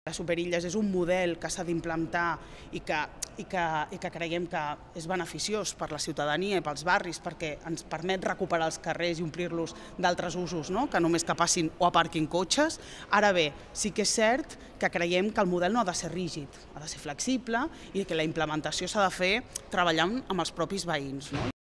Les superilles és un model que s'ha d'implantar i que creiem que és beneficiós per la ciutadania i pels barris perquè ens permet recuperar els carrers i omplir-los d'altres usos, que només que passin o aparquin cotxes. Ara bé, sí que és cert que creiem que el model no ha de ser rígid, ha de ser flexible i que la implementació s'ha de fer treballant amb els propis veïns.